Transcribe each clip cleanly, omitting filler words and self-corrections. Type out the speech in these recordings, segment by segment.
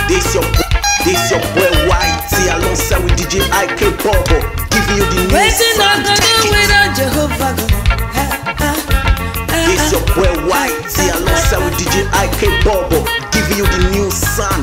This your boy White, alongside with DJ IK Bobo, giving you the new sound. This your boy White, alongside with DJ IK Bobo, giving you the new sound.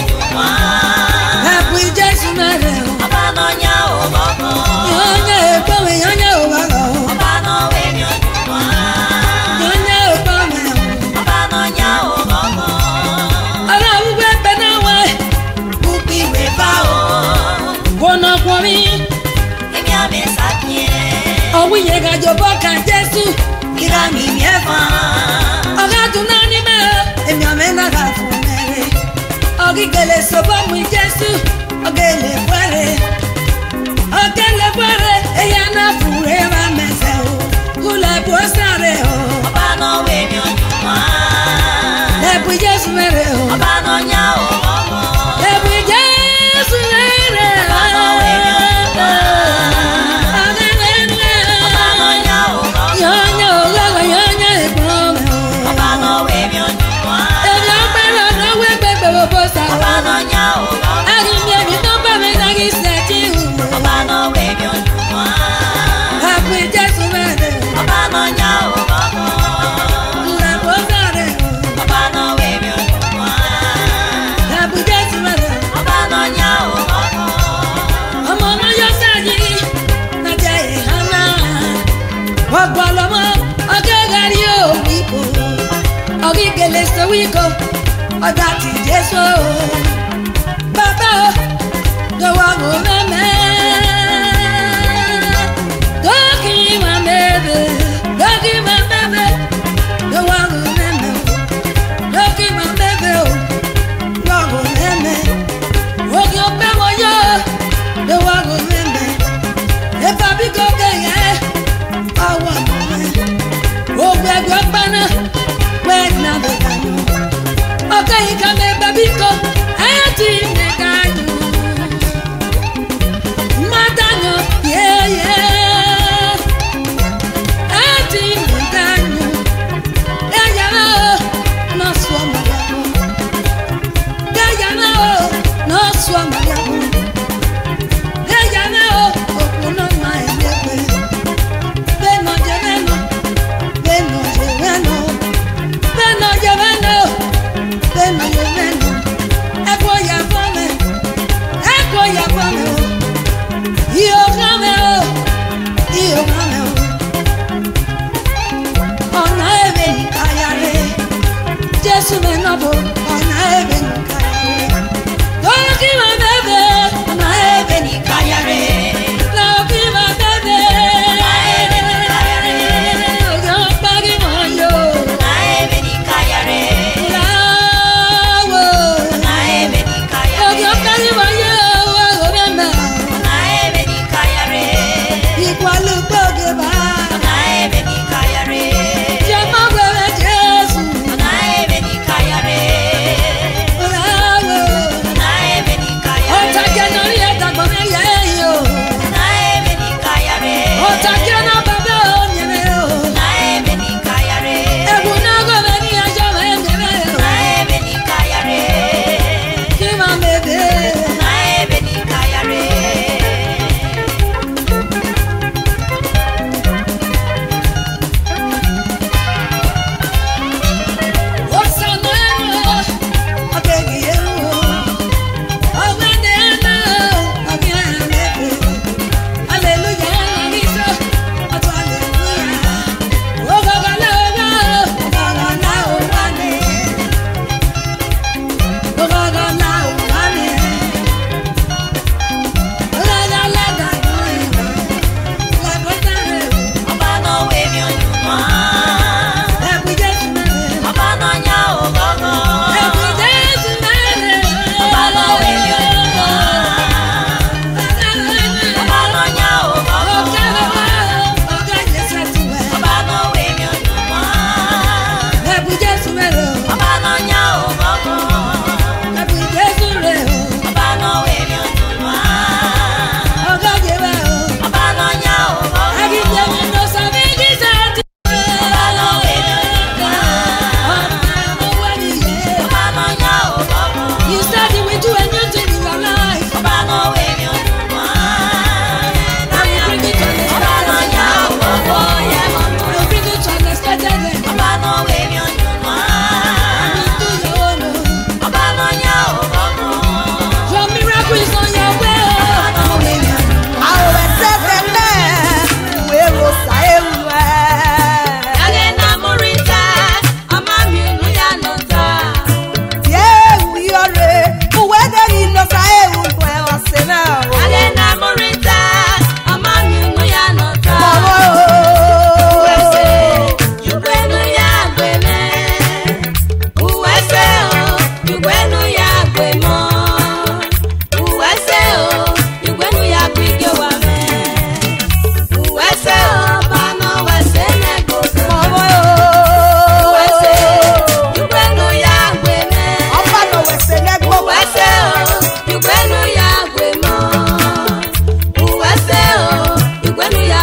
Happy Jason, mi miefa. Oga tunani me, emi amena ga funere. Ogi kele sobo mu Jesu, ogele fuere. Ogele fuere, eya na fure ba mese o. Kule posare o. Oba no we mi onyuma. Ebu Jesu mere o. Oba no nya o omo. Ebu Jesu mere o. Oba no we mi onyuma. Oba no nya o omo. Yonya o gaga yonya ebo me o. Oba no we mi onyuma. Ebi opera no we gbegbe bo posa o. Oba no nya o omo. Agi mi ebi no pa me na gi se ti u. Oba no we mi onyuma. Ebu Jesu mere o. Oba no nya o omo. Kule posare o. Oba no we mi onyuma. Ebu Jesu mere o. Oba no nya o omo. Ọmọ ọmọ yọ sáàjì nàjẹ ìhànà ọgbọlọmọ ọgẹgàrí òwìkọ ọgígẹlẹ sọwìkọ ọdà tí Jésù bàbá o lọ́wọ́ mo mẹmẹ dọkì má mẹbẹ lọ́wọ́ mo mẹmẹ dọkì má mẹbẹ o lọ́wọ́ mo mẹmẹ oge ọpẹ mo yọ. The one who remember, if I be go again, I want to win. Oh, we're good, banner, when now the canoe. Okay, come here, baby, go, and team the canoe.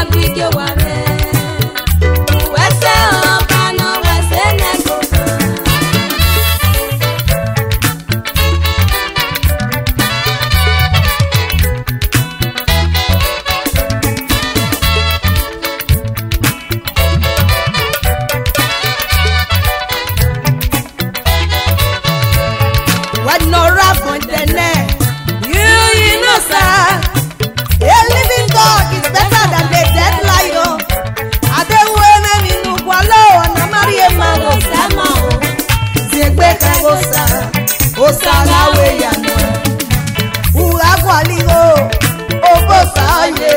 gwige ware wese obano wese nego What no rap on the net. You know, sir. A living God is better than the dead lion. I don't want any new wallow and I'm Maria Mago Sama. Zegbeca Osa, Osala Weyano. Uagualigo, Obosa, ye.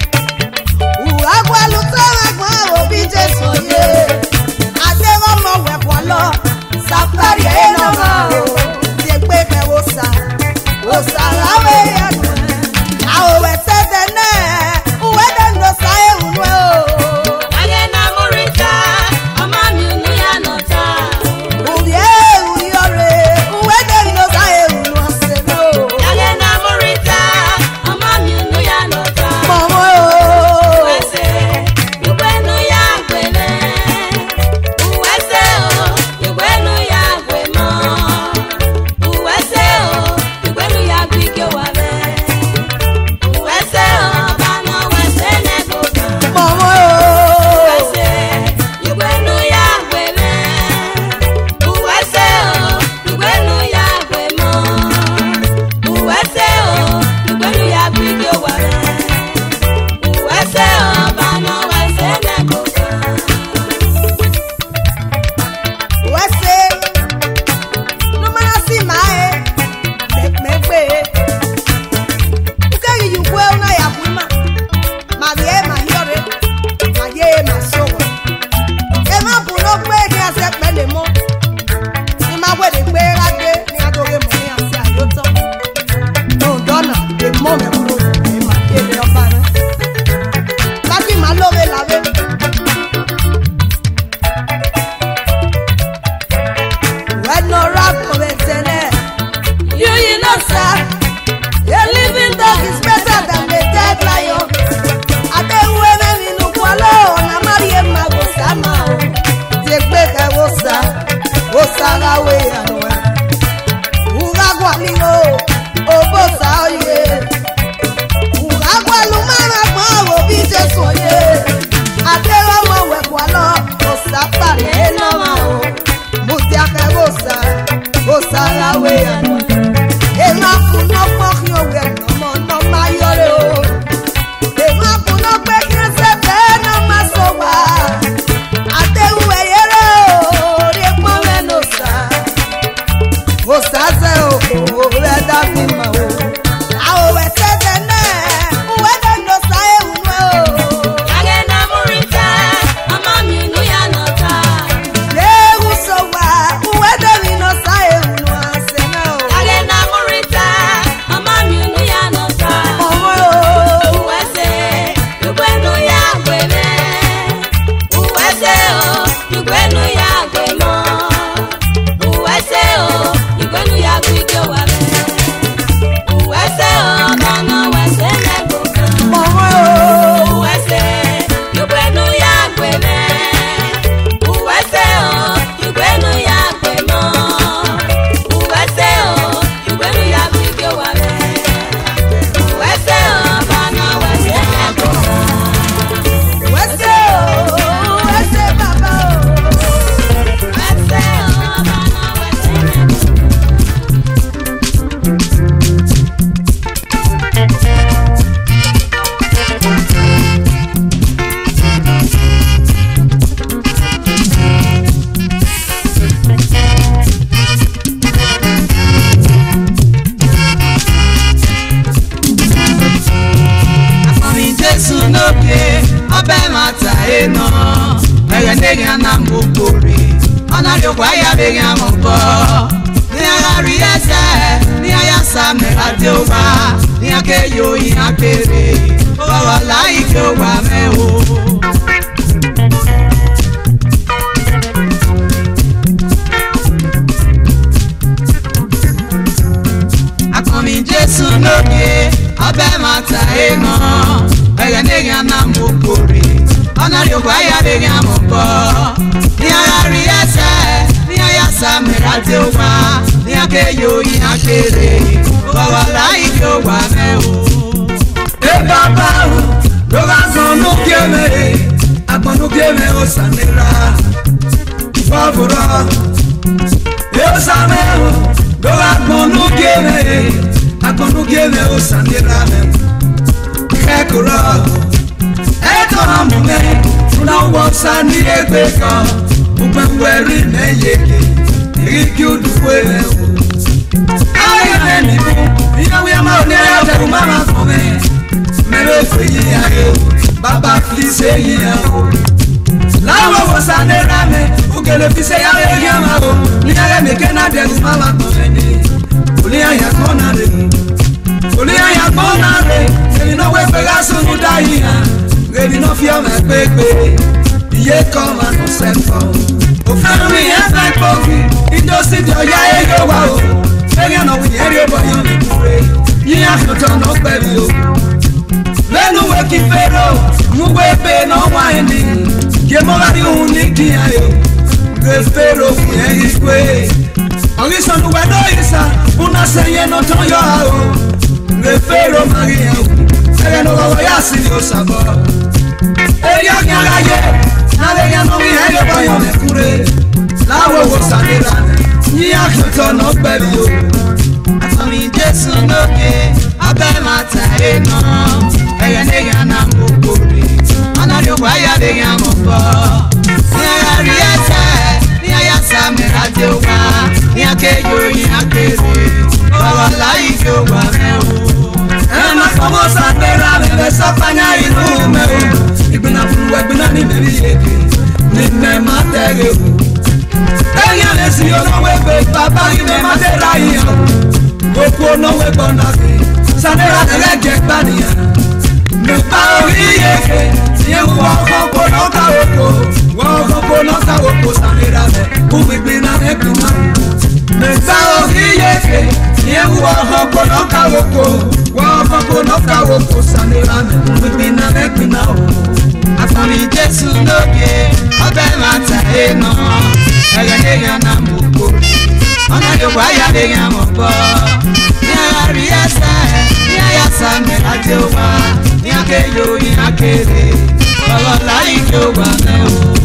Uagualutana, Obije Soye. I never know where Wallo, Safari, no more. Osa la weya awo wete dene uwede ndo sae unwe o age na murita ama mi unu ya nota uye uyore uwede ndo sae unwe seno age na murita ama mi unu ya nota momo wese yukwenu ya gwele uwese o yukwenu ya gwemo uwese o ya gwige ware wese obano wese nego momo wese yukwenu ya gwele uwese o yukwenu ya gwemo uwese o yukwenu ya gwige ware wese obano wese nego wese no manasi mae megbe uke yi kwe una ya kwima ma vie ma yore ma ye ma sowo e ma bu no gbe ni ase pele mo ni ma we de gbe rage ni adoge mo ni ase ayoto no dona de mo me buru e ma ke le oba na lati ma love lave when no rap over tene you know, sir, a living dog is better than the dead lion. I don't want any new wallow, and I'm Maria Mago Sama. Zegbeca Osa la way and well. Uagualigo, Obosa, ye. Uagualumana, Obije Soye. I tell my work, Wallo, Osa Pare, no, Mutiaka Osa la way and well. Ema kuno pokyo we no mayore o. Ema kuno pekye se be no masowa. Ate uwe yere o, re pome no sa. O sa se o we da fi ma o. Awo we se dene, uwe de no sa e unwe o. age na murita ama mi unu ya nota Le usowa, uwe de mi no sa e unwe ase na o. age na murita ama mi unu ya nota Momo o. uwese yukwenu ya gwele uwese o yukwenu ya gwemo uwese o yukwenu ya gwige ware uwese o bano wese nego Momo o. uwese yukwenu ya gwele uwese o yukwenu ya gwemo uwese o yukwenu ya gwige ware uwese o bano wese nego Wese o, wese baba o. wese o bano wese nego Ami Jesu n'oge ọbẹ̀ mata eno ẹ̀rẹ̀ n'enyi ana mbukuri ọ̀nà àdìokwa ya bẹ̀rẹ̀ amọ̀kọ́ ní ara rí ẹsẹ̀ ní aya sàmì àdìokwa ní akéyò yìí akéré ọ̀rọ̀ láyé kí ó wà mẹ́wò. Akọmi Jesu n'oge ọbẹ̀ mata eno ẹ̀rẹ̀ n'enyi na mokore onario kwa ya be ya mopo ni ari ese ni ya samira de wa ni akeyo yi akere wa la ijo wa me o e baba o lo ga son no keme agbonu keme o samira favora e samira lo ga agbonu keme o samira Ekura, eto amume, una wasa ni egbeka, umeweri neyeke, iki uduwele. Aye ni bu, iyawe amaone ate umama kome, mero kwenye ayo, baba flise yayo. Lawa wasa ne rame, ukele flise yayo yamao, ni aye mekena de umama kome ni, uli aya kona de. Oli aya kona re, eli no we pega sunu daia, eli no fia me pepe, iye koma no sepo. O fami e fa poki, indo si dio ya e yo wa o, ega no wi eri bo yo mi kure, yi afoto no pebi o. Lenu we ki fero, mu we pe no wa eni, ye mo gari uni ki ayo, ge fero fu e ikwe. Ongi sonu we do isa, una seye no ton yo o. Refero Maria, ella no va a ser sabo. Ella que haga ye, ella no me haga para yo me cure. La huevo sanera, ni a que no perdió. A mi Jesús no que abe mata no. Ella nega na mukuri, ana yo vaya de yamopo. Ni a rieta, ni a yasa me radioa, ni a que yo ni a que Baba like you wameu Ema famosa pera bebe sopanya inu meu Ibina fuwe bina ni mebi yeke Nime matege Enya lesi yo no webe Baba ine matera iyo Goku no webo nake Sanera dele jekbania Mepa ori yeke Siye wako noka woko Wako noka woko sanera me Ubibina nekuma Mepa ori yeke Yehu wako noka woko sanera me Ubibina nekuna Afami Jesu noke Abe mata eno Ega nega na muko Ona yo waya bega mopo Nya riesa Nya yasa me atewa Nya keyo ina kere Baba like yo wameo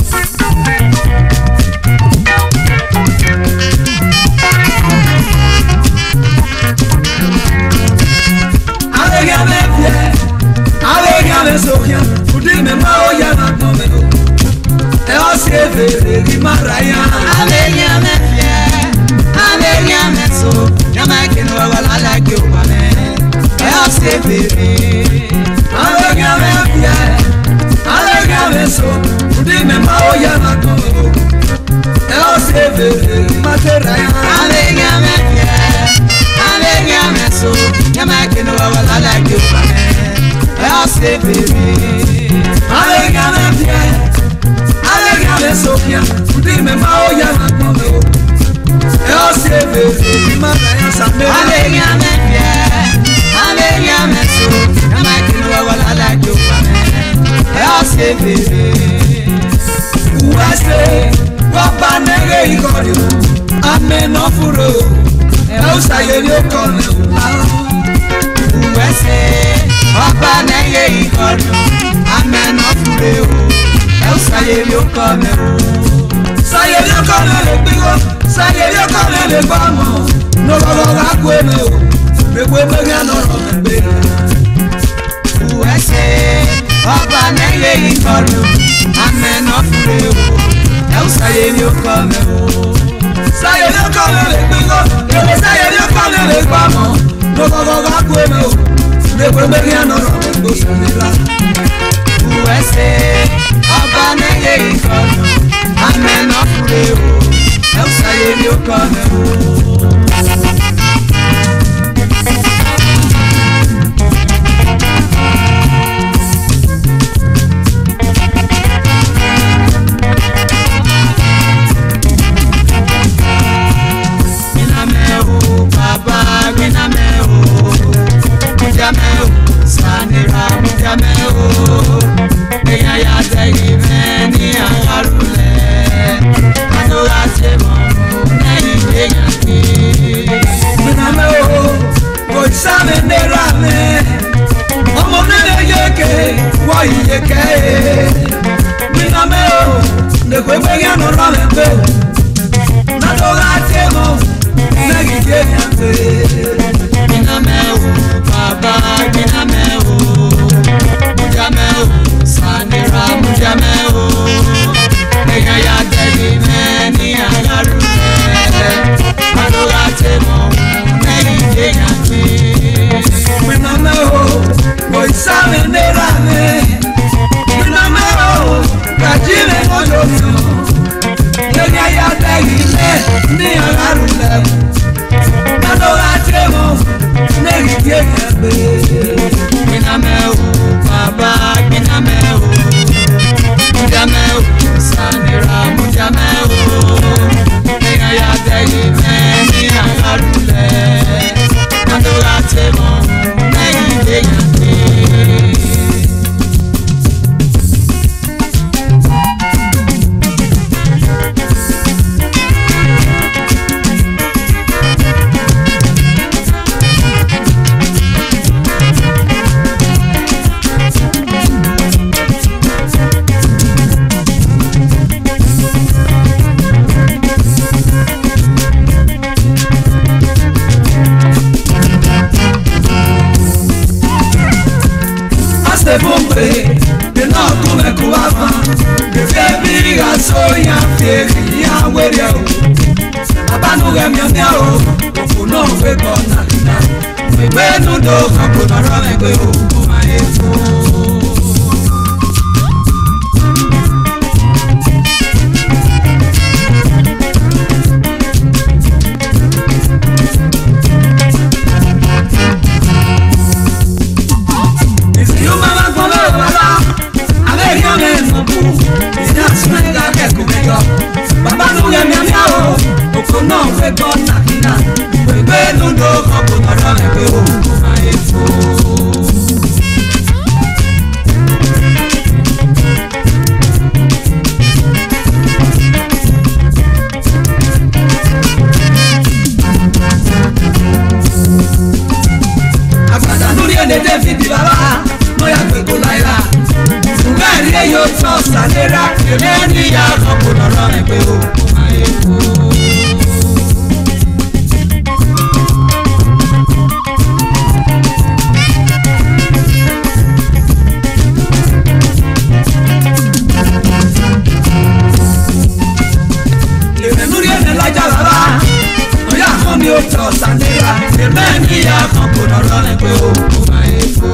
Sokia, udime maoya na tomeo. Eo sieve di maraya. Avelia me fie, avelia me so. Yama kino wala la kiumane. Eo sieve. Avelia me fie, avelia me so. Udime maoya na tomeo. Eo sieve di maraya. Avelia me fie, avelia me so. Yama kino wala la kiumane. I'll say baby, I'll get Sophia, remember how you are coming. I'll say baby, my hands are made. I'll get so, I'm making what I like you. I'll say baby, who I say, Papa Nere got you. I'm an awful road. I'll say you're coming. Who I say. Papa neye ikoru, amen ofure o. El sayeri okome o. Sayeri okome le pigo, sayeri okome le bamo. No lo gakweme o, mekweme gano rombe. Uwese, Papa neye ikoru, amen ofure o. El sayeri okome o. Sayeri okome le pigo, ele sayeri okome le bamo. No lo gakweme o. De vuelve no rompo sanera. USA, abaneye ikono, amen ofureo, el sayeri okone. Minameo, Baba, minameo. Mujameo, sanera mujameo. ye ke mina me o ne kwe kwe ya no ra me pe na do ga te mo na gi ye ya te mina me o baba mina me o muja me o sanira muja me o ega ya te ni me ni agaru na do ga te mo na gi ye ya te mina me o boy sabe nera me mina me o kajime mojo ega ya te ni agaru na do ga te mo na gi ye ya te mina me o baba mina me o muja me o sanira muja me o ega ya te ni agaru na do ga te mo na gi ye ya te de no come cuava de febriga soya fieri ya weria abanu ga mi o no fe kona na we benu do kapo na ra me pe o ma e fo baba no ya mi o ko no fe kona na we benu do kapo na ra me pe o ma e fo abada no ri de David baba no ya pe ko laila ugari e yo so salera ni ya kapo na ra me pe o ma e fo mi o to sanera e me ni ya kan ko na ro le pe o ma e fo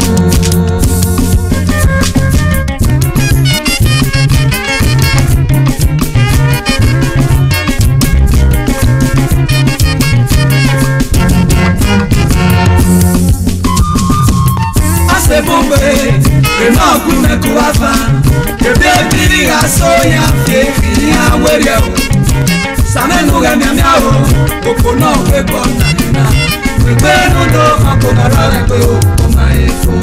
ase bombe e no ku me ku afa e be biri ga so ya fe ya weria samenu ga mi o koko no fe kona na we pe no do ko na ra pe o ma e fo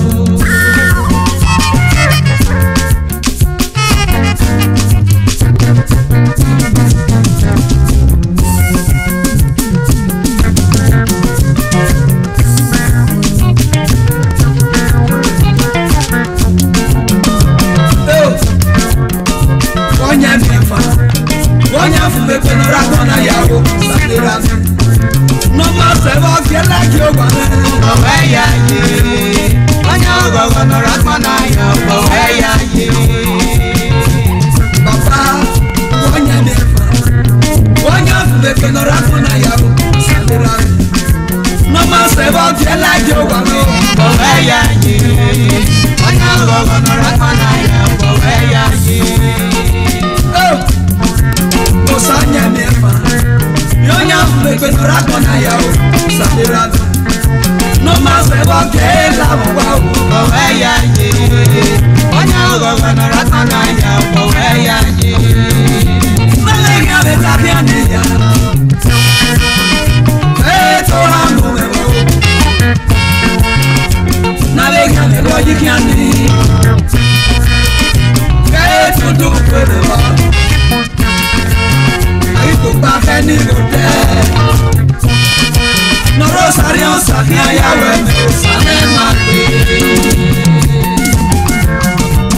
Onya fube peno rakona yawo sakira no ma se va fiela yo gwana o ya ye onya gogo no rakona yawo o ya ye papa onya nefa onya fube peno rakona yawo sakira no ma se va fiela yo gwana o ya ye onya gogo no rakona yawo o ya ye Osanya nefa yonya fube peno rakona yawo sakira no ma se va fiela wa o ya ye onya gogo no rakona yawo o ya ye malenga beta biane ya to hangu me bo na lega me lo yikiani to do kwede ba ai to pa ni rote no rosario sakia ya we me sane mate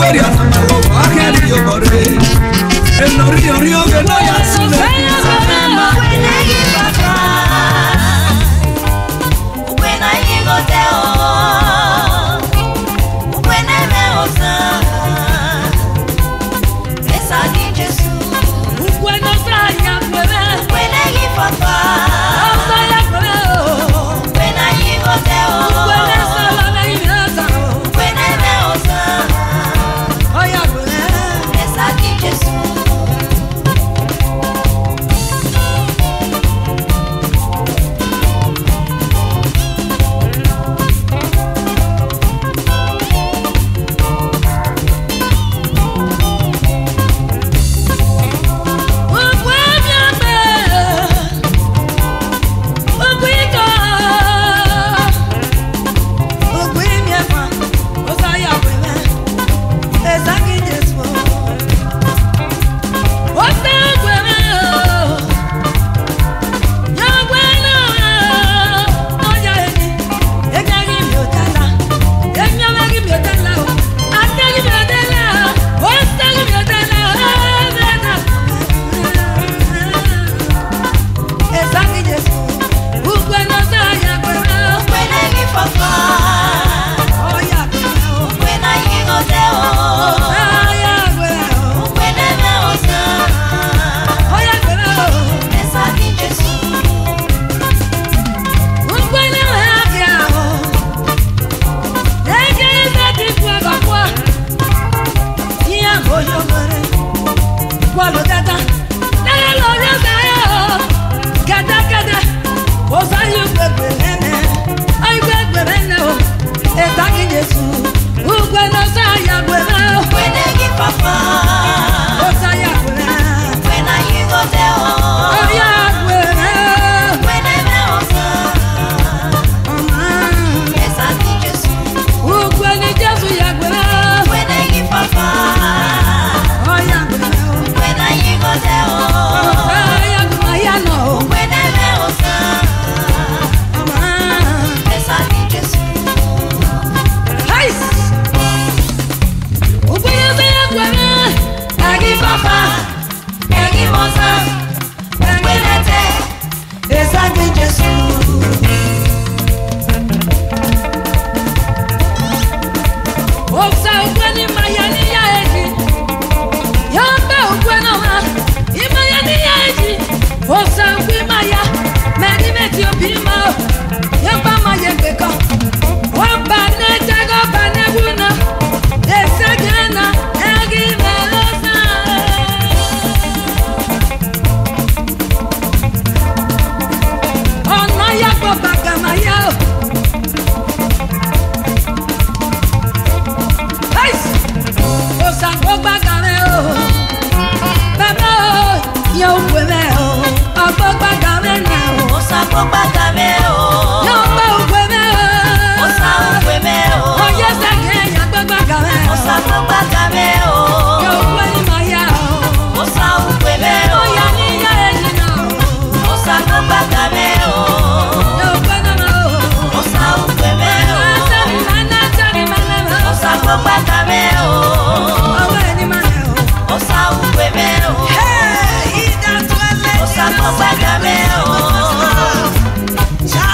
Hey,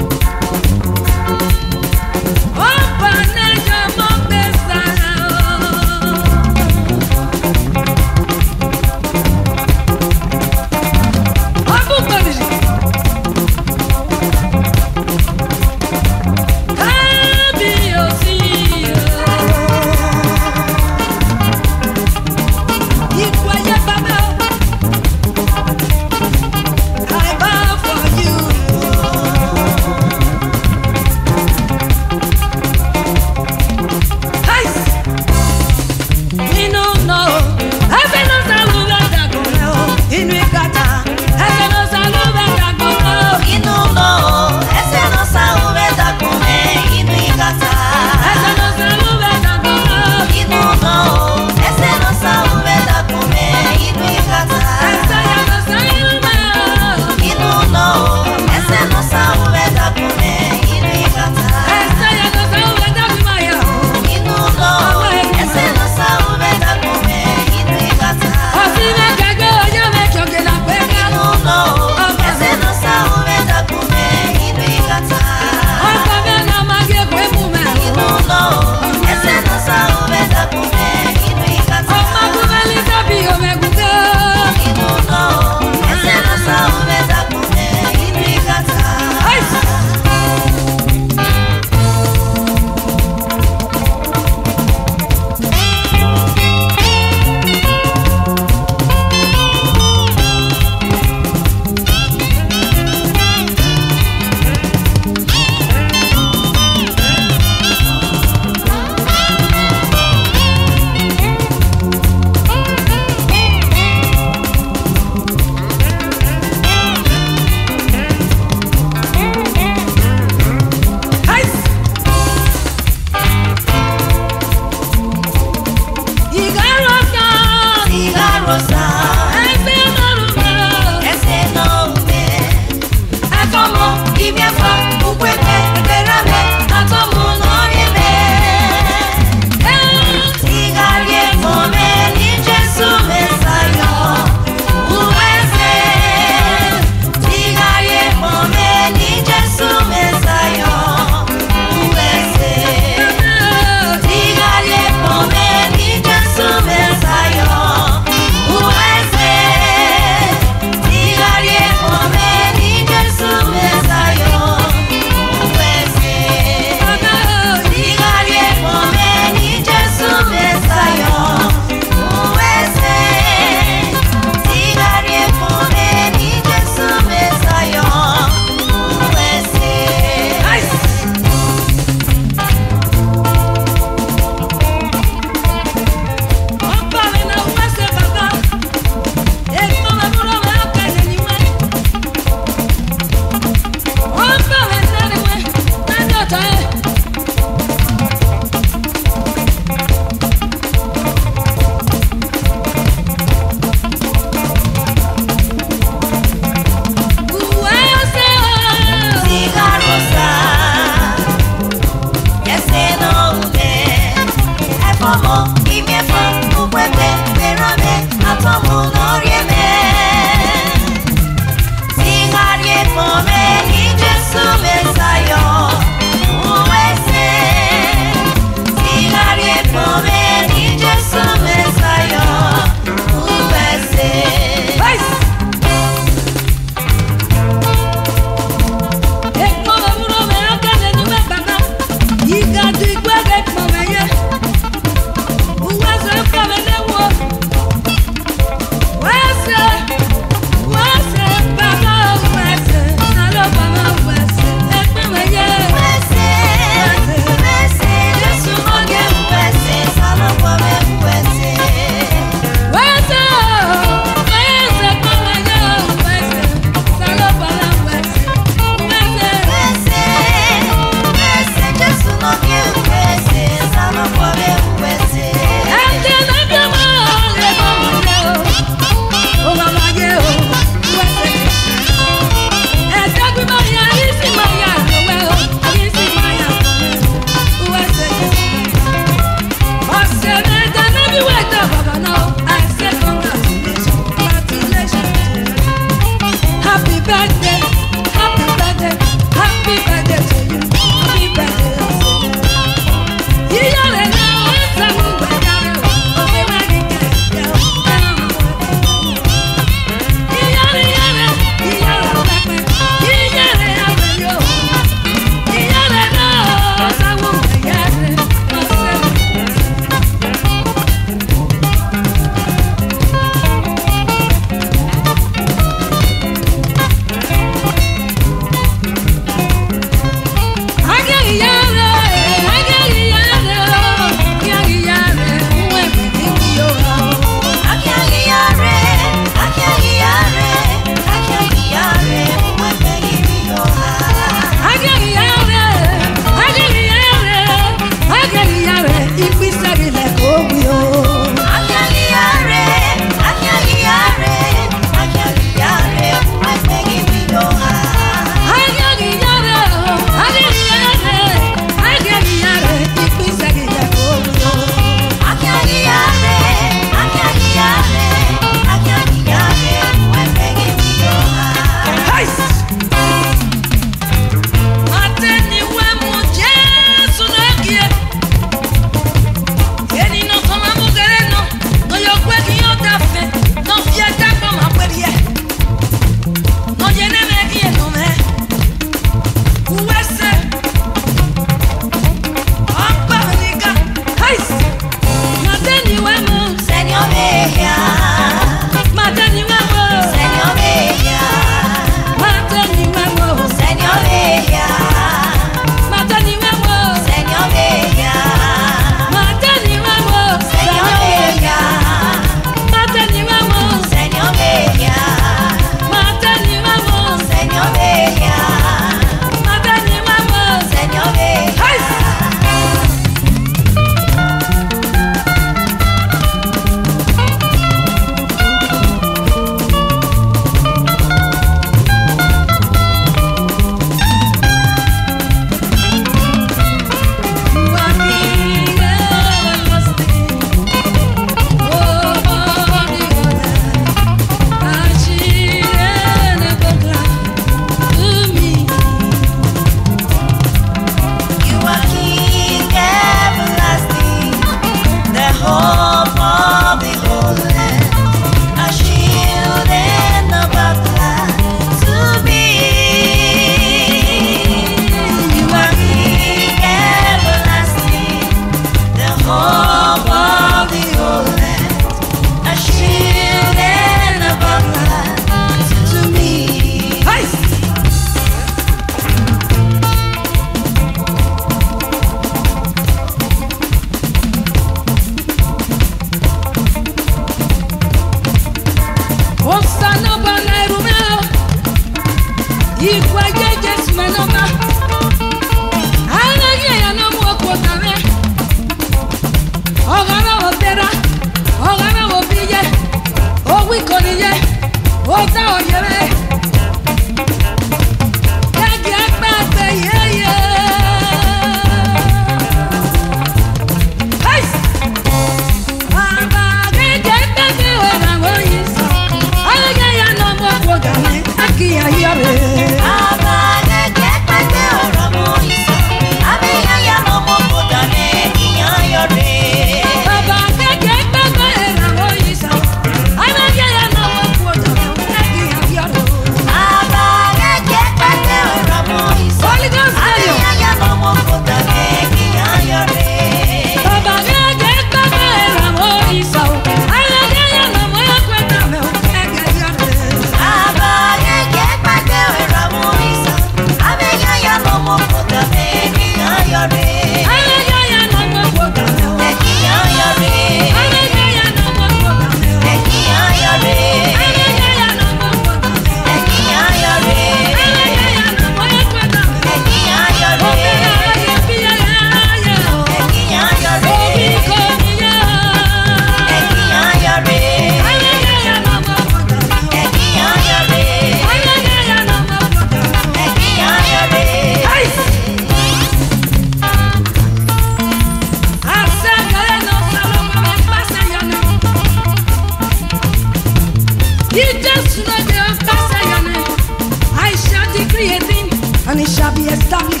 and it shall be established.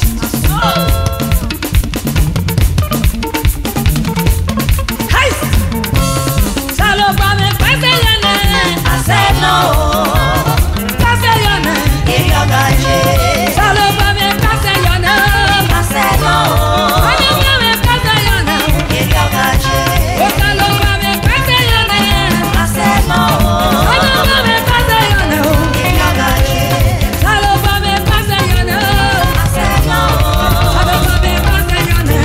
Hey! Salopame, pase yana. I said no. Pase yana. Iriagaje. Salopame, pase yana. I said no. Salopame, pase yana. Iriagaje. Oh, salopame, pase yana. I said no. Salopame, pase yana. Iriagaje. Salopame, pase yana. I said no. Salopame, pase yana.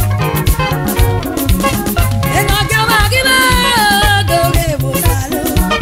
Salud.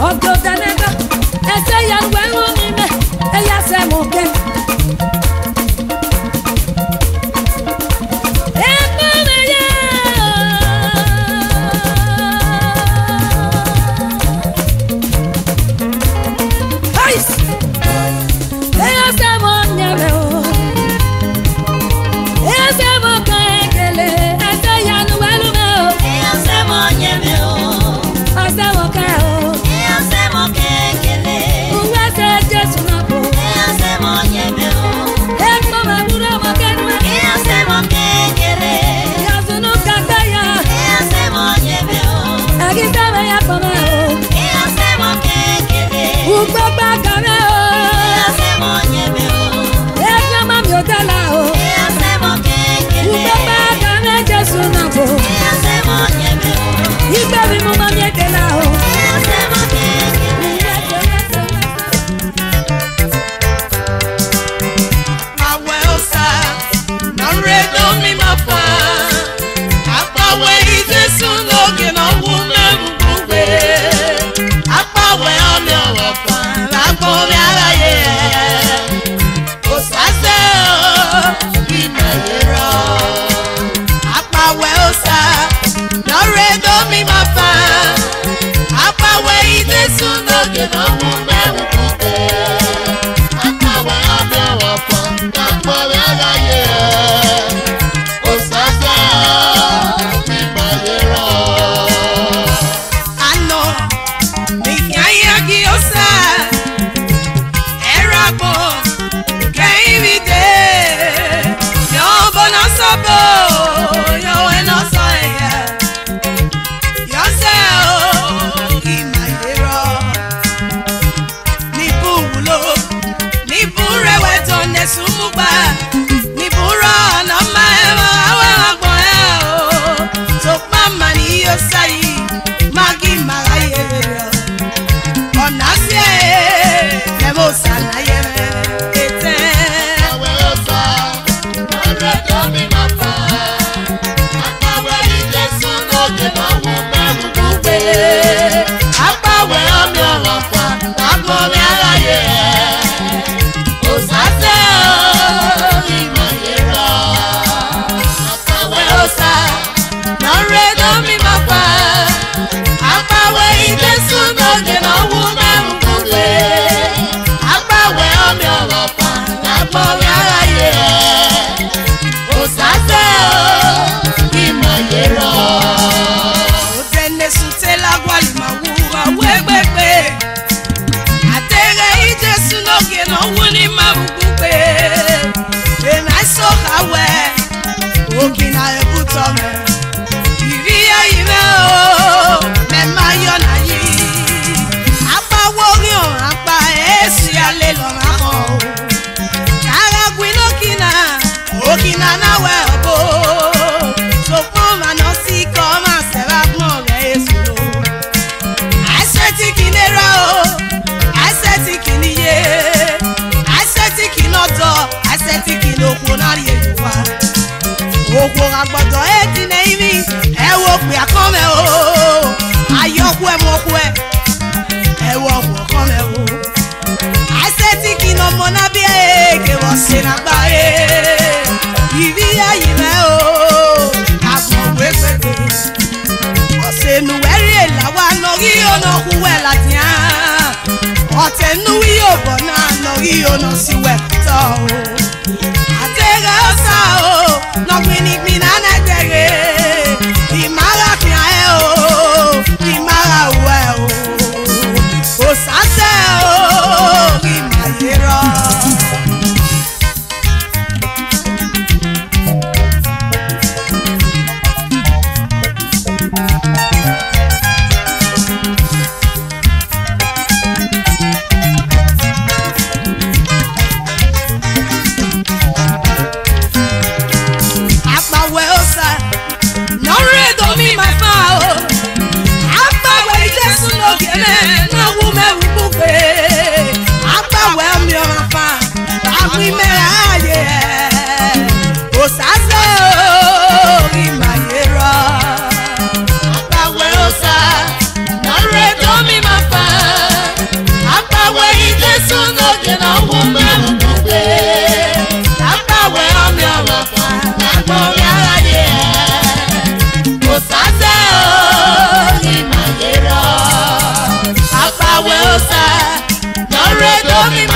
Well,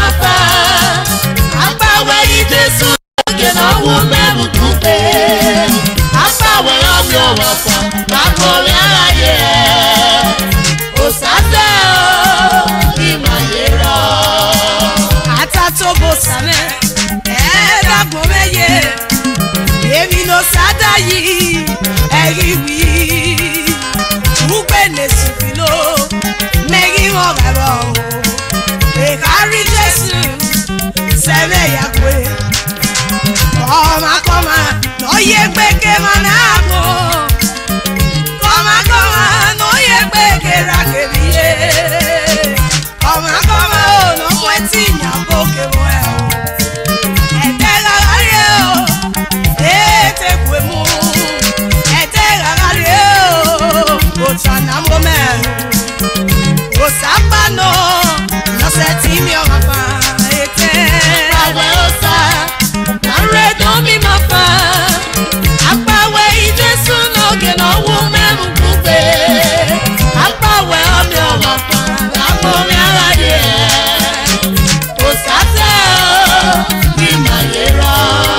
mapa Apawe Jesu Gena wume mutupe Apawe omi owafa Akole alaye Osase o Imayera Atato bosame Edagbo meye Emi no sada yi Eriwi Ugbe nesufilo Megi won gabo Ekari Jesu Seme yakwe Koma no ye gbeke manamo Koma no ye gbeke rakebiye Koma o no mweti nyaboke mwe Etela gare o Ete kwemu Etela gare o Ochana mbome Osapano No setimi o mapa Ete Awe osa Domi mafa Apawe Jesu no ge no wume mukube Apawe omi owafa Apomi alaye Osase o Imayera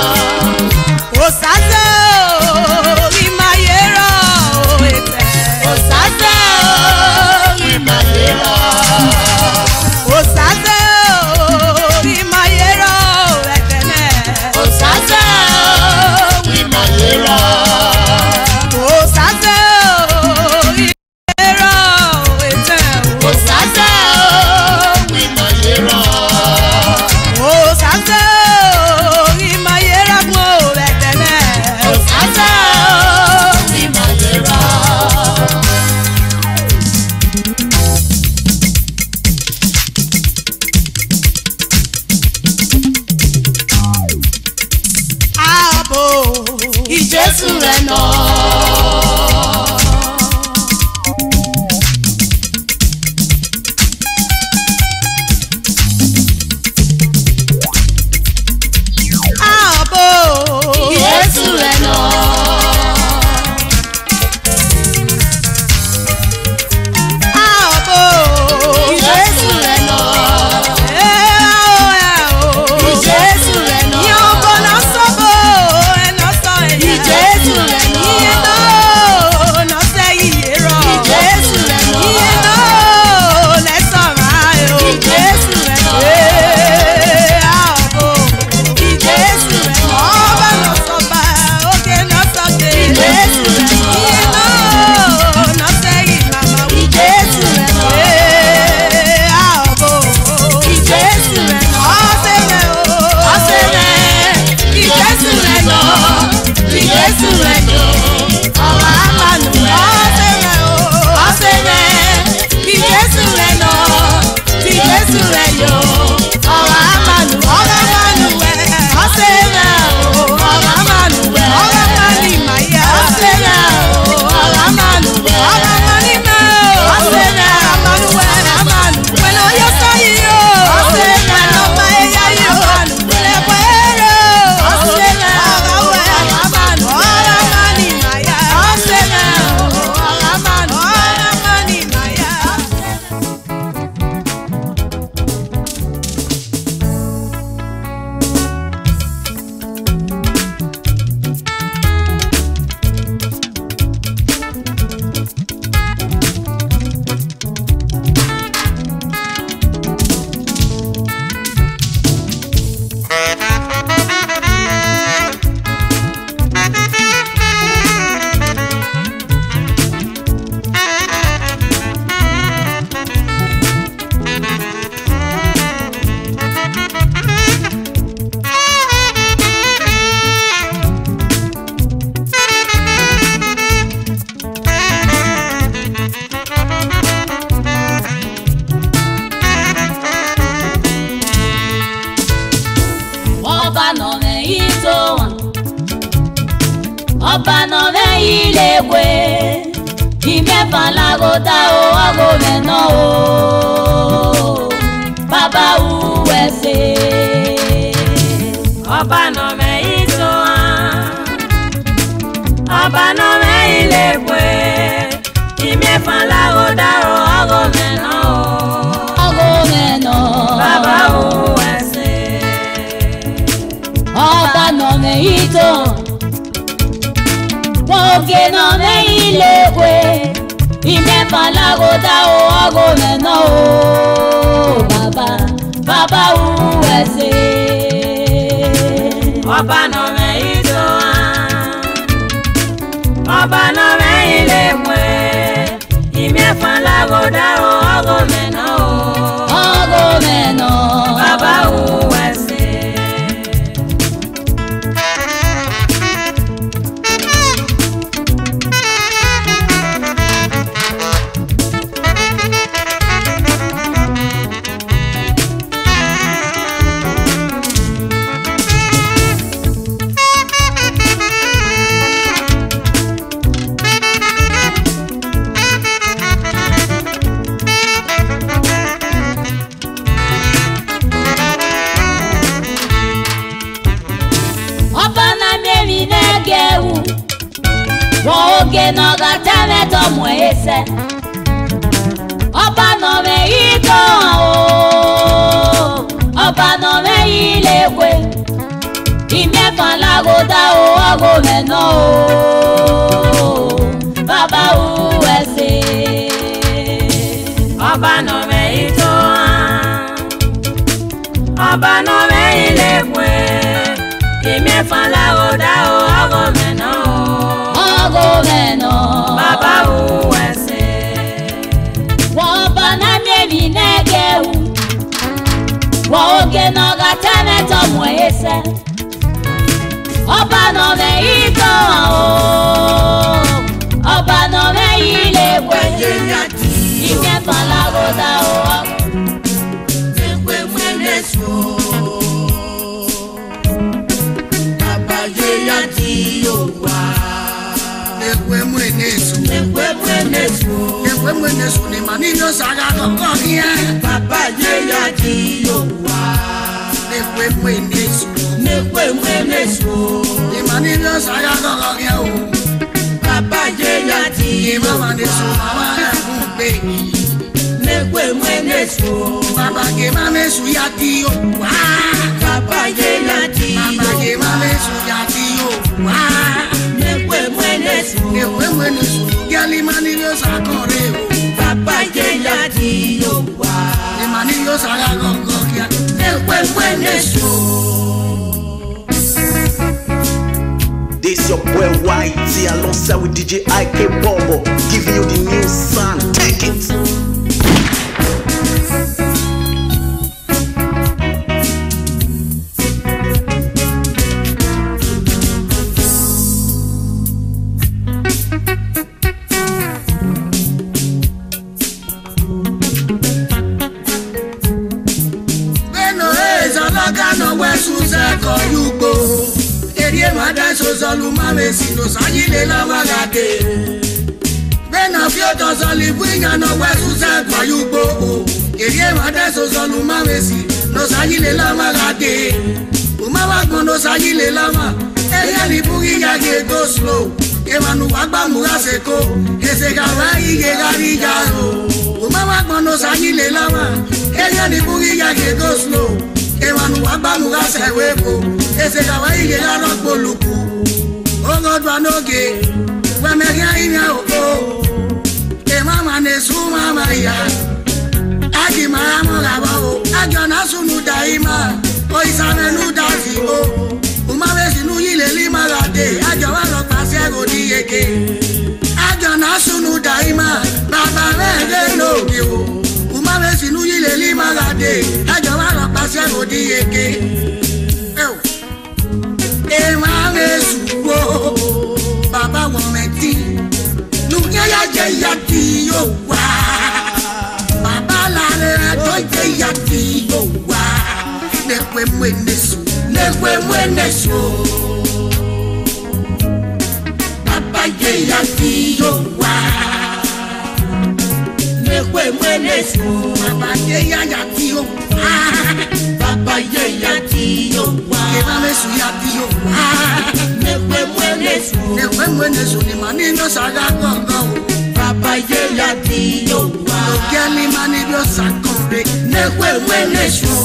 Osase o Imayera Ete Osase o Imayera Osase o Imayera Etene Osase Imayera Osase Imayera Ete Osase Imayera Osase Imayera mo Etene Osase Imayera Jesu reno Abo Jesu reno Abo Jesu reno Jesu reno Yombo na sobo Jesu reno, no say hero. Jesu reno, let's survive. Jesu reno, abo. Jesu reno, oba no soba, oge no soge. Jesu reno, no say mama. Jesu reno, abo. Jesu reno, oseme o, Jesu reno. Jesu reno, ọba amanu ọsẹrẹ bí Jesu reno, bí Jesu reno, ọba amanu ọsẹrẹ ọba amanu ọba amani maya ọsẹrẹ ọba amanu ọba amani ma ọsẹrẹ amanu amanu pẹ̀lú ọyọ sáyé o ọsẹrẹ pẹ̀lú ọba ẹyà yìí o pẹ̀lú ẹrẹ ọsẹrẹ ọba wẹ amanu. Ọba no ve ilegwe Imefa lagoda o ago meno o Baba uwese Ọba no ve isoa Ọba no ve ilegwe Imefa lagoda o ago meno Baba uwese oge no me ilegwe imefa lagoda o ogo meno o baba uwese ọba no me ido ọba no me ilegwe imefa lagoda o ogo meno baba uwese. Oge no gata me tomo ese Oba no me ito Oba no me ilegwe Ime fan lagoda o ogo me no Baba uwese Oba no me ito Oba no me ilegwe Ime fan lagoda o ogo me no Baba uwese Waba na mievi negewu Woge no gatane tomo ese Oba no me ito Oba no me ilegwe Ime falagoda o Nekwe mweneso Baba yeyati yowa Nekwe mwenesu ni manino saga kokokia Papa yeya tiyowa Nekwe mwenesu ni manino saga kokokia Papa yeya tiyowa Mama nesu mama kumbeki Nekwe mwenesu Papa ke mamesu ya tiyowa Papa yeya tiyowa Papa ke mamesu ya tiyowa Nekwe mwenesu Gali manilio sakoreo Papa yeya tiyowa Ni manilio sagagongokia Nekwe mwenesu. This your boy Whitey alongside with DJ IK Bobo, giving you the new sound. Take it. Solu mame sino sajile la magate Bena fioto soli bwinya no wesu se kwa yubo Erie made so solu mame sino sajile la magate Umawa kondo sajile la ma Erie ni bugi ya ge go slow Emanu wagba muga seko Ese gawa ige gari jaro Umawa kondo sajile la ma Erie ni bugi ya ge go slow Emanu wagba muga seweko Ese gawa ige garo poluku Ogodwa noge, wamega inya oko mama nesu mama ya Agi mama gabao, agana sunu daima Oisame nudazi o Umawezi nuyile lima gade Ajawa lokpase godi yeke Agana sunu daima Baba vege noge o Umawezi nuyile lima gade Ajawa lokpase godi yeke Baba wometi Nunya ya je yati yo wa Baba lare to je yati yo wa Nekwe mwenesu Baba je yati yo wa Nekwe mwenesu Baba je yati yo wa Baba je yati yo wa Kema mesu yati yo wa Nekwe mwenesu ni manino saga gongo Papa yeya tiyo wa Ogeli manino sakore Nekwe mwenesu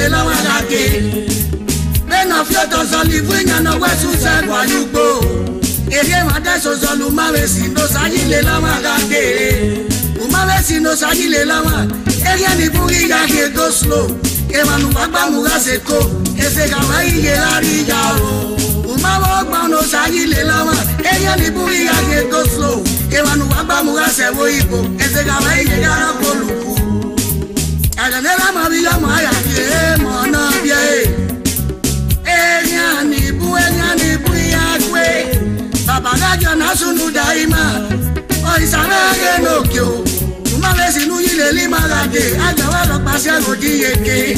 le la wagake. Ben of your dozen living and no west to say why you go. Ere made so zolu mave si no sayi le la wagake. Umave si no sayi le la wa. Ere ni buri ga ke go slow. Emanu bagba muga seko. Ese kawa iye la riga o. Umavo gba no sayi le la wa. Ere ni buri ga ke go slow. Emanu bagba muga sewo ibo. Ese kawa iye ga ko luku. Aganela mabila maya ke mona bia. Enyani bu yakwe. Baba gajo na sunu daima. O isana ge nokyo. Umale sinu yile lima gade. Ajawa lo pase godi yeke.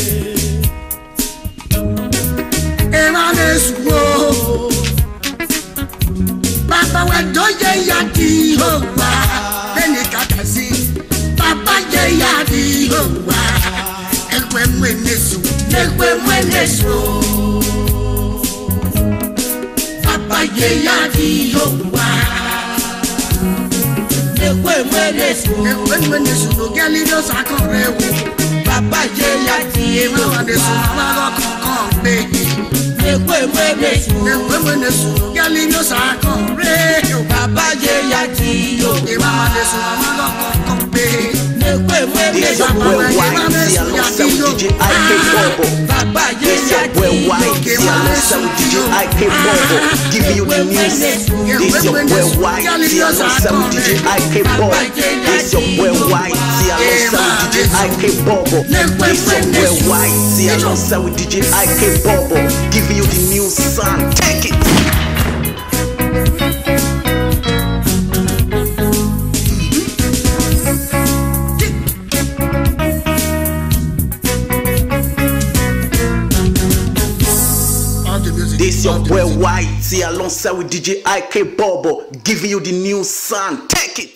Emane suwo. Baba we doje yati howa. Beni katasi. Baba je yati howa. Ekwe mwenesu. Ekwe mwenesu. Papa ye yadi yowa. Ekwe mwenesu no geli no sakore wo. Papa ye yadi ema wanesu amago kokon be. Ekwe mwenesu no geli no sakore. Papa ye yadi yo ema wanesu amago kokon be. This your boy Whitey alongside with DJ IK Bobo. This your boy Whitey alongside with DJ IK Bobo, giving you the news. This your boy Whitey alongside with DJ IK Bobo. This your boy Whitey alongside with DJ IK Bobo. This your boy Whitey alongside with DJ IK Bobo, giving you the news, son. Take it. This your boy Whitey alongside with DJ IK Bobo, giving you the news, son. Take it.